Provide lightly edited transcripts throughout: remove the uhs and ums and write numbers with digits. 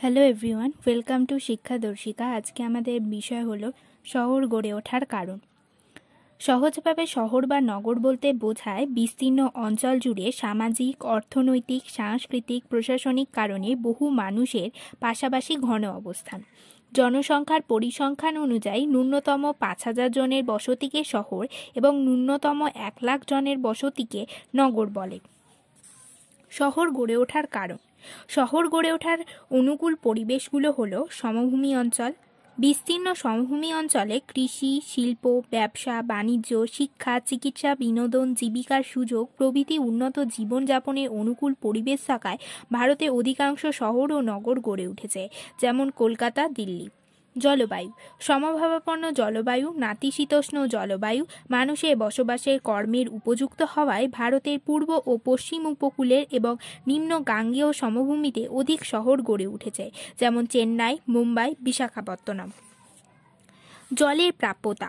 Hello everyone, welcome to Shikshadarshika. আজকে আমাদের বিষয় হলো শহর গড়ে ওঠার কারণ। সহজভাবে শহর বা নগর বলতে বোঝায় বিস্তীর্ণ অঞ্চল জুড়ে সামাজিক, অর্থনৈতিক, সাংস্কৃতিক, প্রশাসনিক কারণে বহু মানুষের পাশাপাশি ঘন অবস্থান। জনসংখ্যার পরিসংখ্যান অনুযায়ী ন্যূনতম 5,000 জনের বসতিকে শহর এবং ন্যূনতম 1,00,000 জনের বসতিকে নগর বলে। শহর গড়ে ওঠার কারণ। শহর গড়ে ওঠার অনুকূল পরিবেশগুলো হলো সমভূমি অঞ্চল। বিস্তীর্ণ সমভূমি অঞ্চলে কৃষি, শিল্প, ব্যবসা, বাণিজ্য, শিক্ষা, চিকিৎসা, বিনোদন, জীবিকার সুযোগ প্রভৃতি উন্নত জীবনযাপনের অনুকূল পরিবেশ থাকায় ভারতে অধিকাংশ শহর ও নগর গড়ে উঠেছে, যেমন কলকাতা, দিল্লি। জলবায়ু। সমভাবাপন্ন জলবায়ু, নাতিশীতোষ্ণ জলবায়ু মানুষের বসবাসের কর্মের উপযুক্ত হওয়ায় ভারতের পূর্ব ও পশ্চিম উপকূলের এবং নিম্ন গাঙ্গেয় সমভূমিতে অধিক শহর গড়ে উঠেছে, যেমন চেন্নাই, মুম্বাই, বিশাখাপত্তনম। জলের প্রাপ্যতা।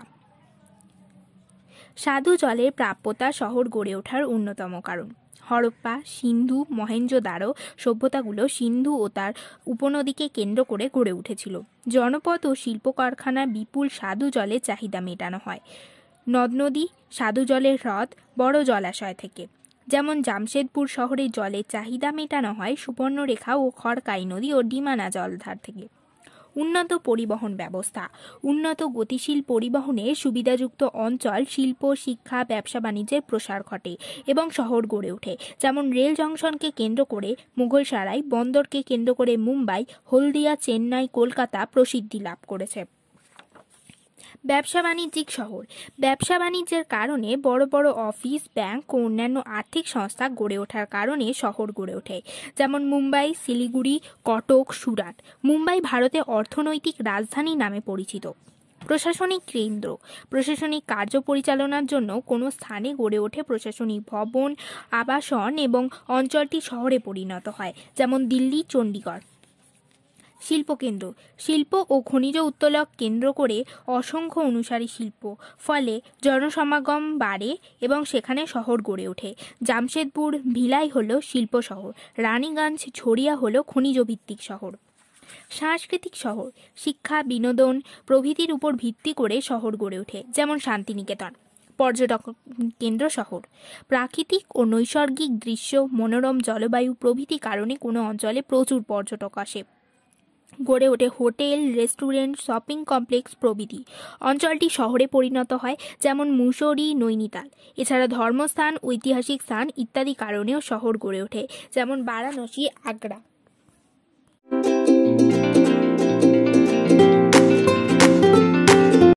স্বাদু জলের প্রাপ্যতা শহর গড়ে ওঠার অন্যতম কারণ। হরপ্পা, সিন্ধু, মহেঞ্জোদারো সভ্যতাগুলো সিন্ধু ও তার উপনদীকে কেন্দ্র করে গড়ে উঠেছিল। জনপদ ও শিল্প কারখানায় বিপুল স্বাদু জলের চাহিদা মেটানো হয় নদ নদী, স্বাদু জলের হ্রদ, বড় জলাশয় থেকে। যেমন জামশেদপুর শহরে জলের চাহিদা মেটানো হয় সুবর্ণরেখা ও খড়কাই নদী ও ডিমানা জলধার থেকে। উন্নত পরিবহন ব্যবস্থা। উন্নত গতিশীল পরিবহনের সুবিধাযুক্ত অঞ্চল শিল্প, শিক্ষা, ব্যবসা বাণিজ্যের প্রসার ঘটে এবং শহর গড়ে ওঠে, যেমন রেল জংশনকে কেন্দ্র করে মুঘলসরাই, বন্দরকে কেন্দ্র করে মুম্বাই, হলদিয়া, চেন্নাই, কলকাতা প্রসিদ্ধি লাভ করেছে। ব্যবসা বাণিজ্যিক শহর। ব্যবসা বাণিজ্যের কারণে বড় বড় অফিস, ব্যাংক ও অন্যান্য আর্থিক সংস্থা গড়ে ওঠার কারণে শহর গড়ে ওঠে, যেমন মুম্বাই, শিলিগুড়ি, কটক, সুরাট। মুম্বাই ভারতের অর্থনৈতিক রাজধানী নামে পরিচিত। প্রশাসনিক কেন্দ্র। প্রশাসনিক কার্য পরিচালনার জন্য কোনো স্থানে গড়ে ওঠে প্রশাসনিক ভবন, আবাসন এবং অঞ্চলটি শহরে পরিণত হয়, যেমন দিল্লি, চণ্ডীগড়। শিল্পকেন্দ্র। শিল্প ও খনিজ উত্তোলক কেন্দ্র করে অসংখ্য অনুসারী শিল্প, ফলে জনসমাগম বাড়ে এবং সেখানে শহর গড়ে ওঠে। জামশেদপুর, ভিলাই হল শিল্প শহর, রানীগঞ্জ, ঝরিয়া হল খনিজ ভিত্তিক শহর। সাংস্কৃতিক শহর। শিক্ষা, বিনোদন প্রভৃতির উপর ভিত্তি করে শহর গড়ে ওঠে, যেমন শান্তিনিকেতন। পর্যটক কেন্দ্র শহর। প্রাকৃতিক ও নৈসর্গিক দৃশ্য, মনোরম জলবায়ু প্রভৃতি কারণে কোনো অঞ্চলে প্রচুর পর্যটক আসে। গড়ে ওঠে হোটেল, রেস্টুরেন্ট, শপিং কমপ্লেক্স প্রভৃতি। অঞ্চলটি শহরে পরিণত হয়, যেমন মুসৌরি, নৈনিতাল। এছাড়া ধর্মস্থান, ঐতিহাসিক স্থান ইত্যাদি কারণেও শহর গড়ে ওঠে, যেমন বারাণসী, আগ্রা।